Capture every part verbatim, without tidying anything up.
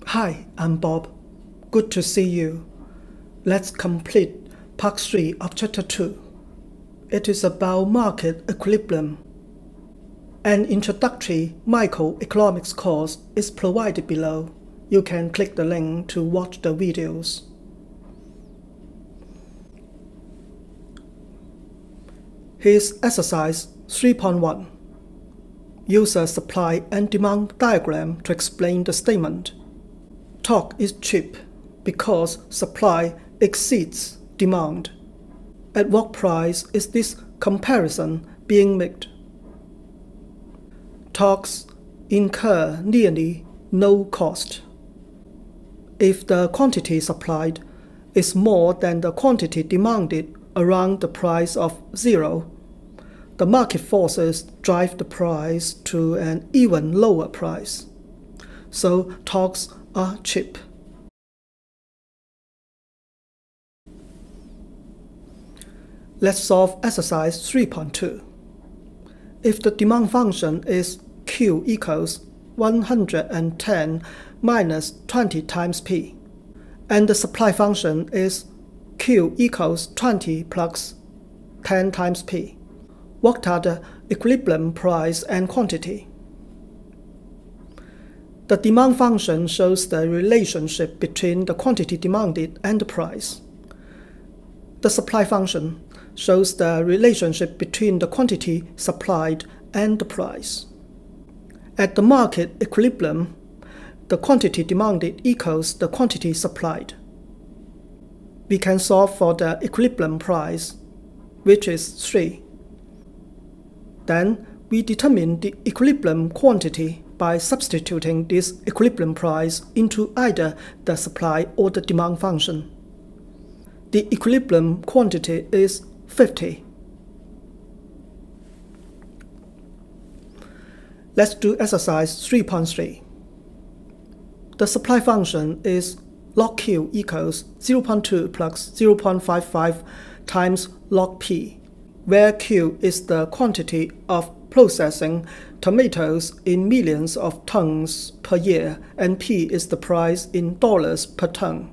Hi, I'm Bob. Good to see you. Let's complete part three of chapter two. It is about market equilibrium. An introductory microeconomics course is provided below. You can click the link to watch the videos. Here's exercise three point one. Use a supply and demand diagram to explain the statement. Talk is cheap because supply exceeds demand. At what price is this comparison being made? Talks incur nearly no cost. If the quantity supplied is more than the quantity demanded around the price of zero, the market forces drive the price to an even lower price. So talks are cheap. Let's solve exercise three point two. If the demand function is Q equals one hundred ten minus twenty times P, and the supply function is Q equals twenty plus ten times P, what are the equilibrium price and quantity? The demand function shows the relationship between the quantity demanded and the price. The supply function shows the relationship between the quantity supplied and the price. At the market equilibrium, the quantity demanded equals the quantity supplied. We can solve for the equilibrium price, which is three. Then we determine the equilibrium quantity by substituting this equilibrium price into either the supply or the demand function. The equilibrium quantity is fifty. Let's do exercise three point three. The supply function is log Q equals zero point two plus zero point five five times log P, where Q is the quantity of processing tomatoes in millions of tons per year and P is the price in dollars per ton.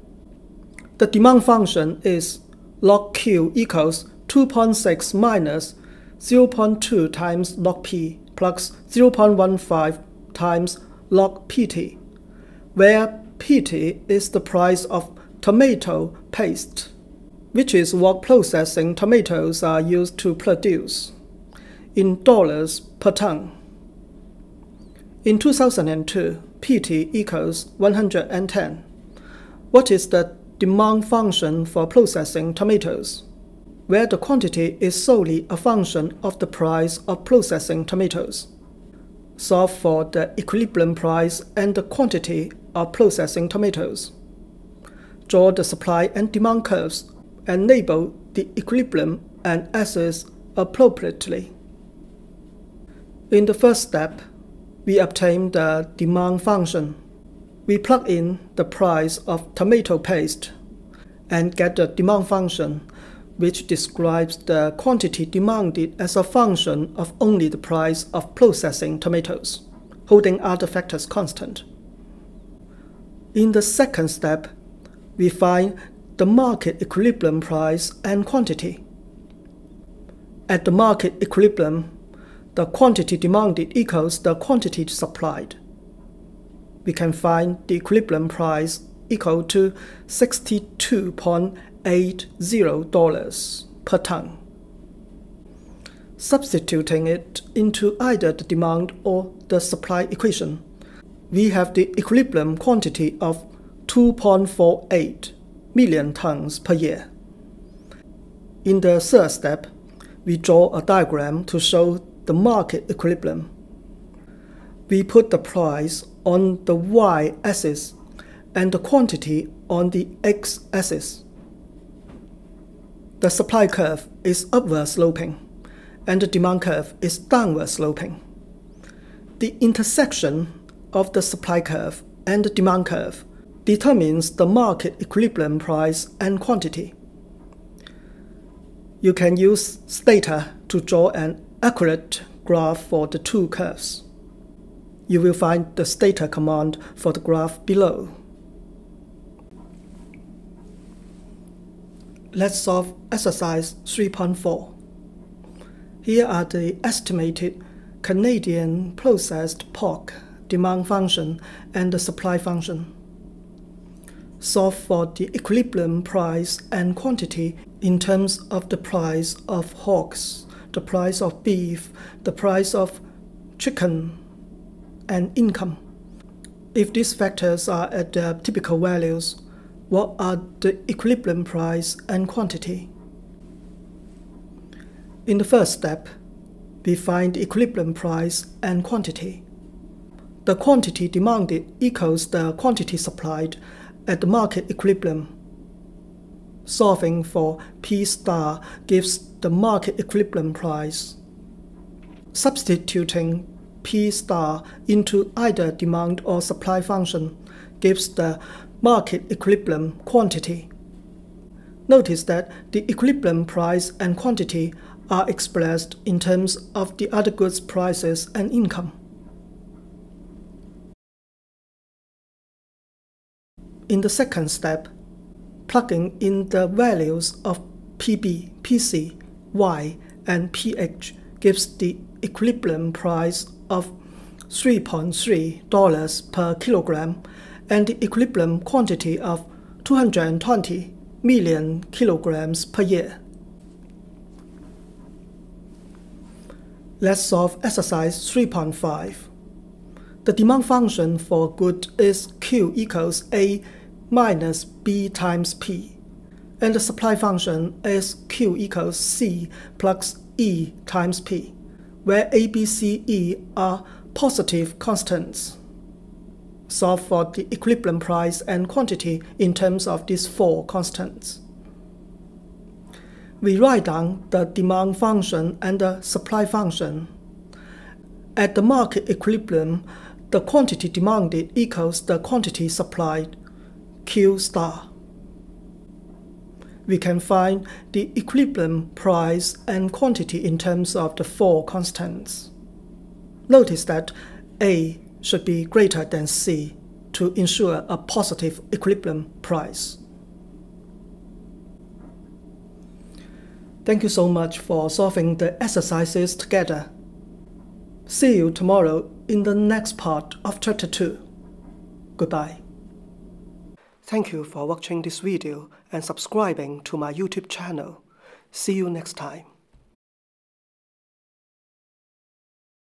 The demand function is log Q equals two point six minus zero point two times log P plus zero point one five times log P T, where P T is the price of tomato paste, which is what processing tomatoes are used to produce, in dollars per ton. In two thousand two, P T equals one hundred ten. What is the demand function for processing tomatoes, where the quantity is solely a function of the price of processing tomatoes? Solve for the equilibrium price and the quantity of processing tomatoes. Draw the supply and demand curves and label the equilibrium and axis appropriately. In the first step, we obtain the demand function. We plug in the price of tomato paste and get the demand function, which describes the quantity demanded as a function of only the price of processing tomatoes, holding other factors constant. In the second step, we find the market equilibrium price and quantity. At the market equilibrium, the quantity demanded equals the quantity supplied. We can find the equilibrium price equal to sixty-two point eight zero dollars per ton. Substituting it into either the demand or the supply equation, we have the equilibrium quantity of two point four eight million tons per year. In the third step, we draw a diagram to show the market equilibrium. We put the price on the y-axis and the quantity on the x-axis. The supply curve is upward sloping and the demand curve is downward sloping. The intersection of the supply curve and the demand curve determines the market equilibrium price and quantity. You can use Stata to draw an accurate graph for the two curves. You will find the stator command for the graph below. Let's solve exercise three point four. Here are the estimated Canadian processed pork demand function and the supply function. Solve for the equilibrium price and quantity in terms of the price of hogs, the price of beef, the price of chicken, and income. If these factors are at their typical values, what are the equilibrium price and quantity? In the first step, we find the equilibrium price and quantity. The quantity demanded equals the quantity supplied at the market equilibrium. Solving for P star gives the market equilibrium price. Substituting P star into either demand or supply function gives the market equilibrium quantity. Notice that the equilibrium price and quantity are expressed in terms of the other goods prices and income. In the second step, plugging in the values of P B, P C, Y, and P H gives the equilibrium price of three point three dollars per kilogram and the equilibrium quantity of two hundred twenty million kilograms per year. Let's solve exercise three point five. The demand function for good is Q equals A minus B times P, and the supply function is Q equals C plus E times P, where A, B, C, E are positive constants. Solve for the equilibrium price and quantity in terms of these four constants. We write down the demand function and the supply function. At the market equilibrium, the quantity demanded equals the quantity supplied, Q star. We can find the equilibrium price and quantity in terms of the four constants. Notice that A should be greater than C to ensure a positive equilibrium price. Thank you so much for solving the exercises together. See you tomorrow in the next part of chapter two. Goodbye. Thank you for watching this video and subscribing to my YouTube channel. See you next time.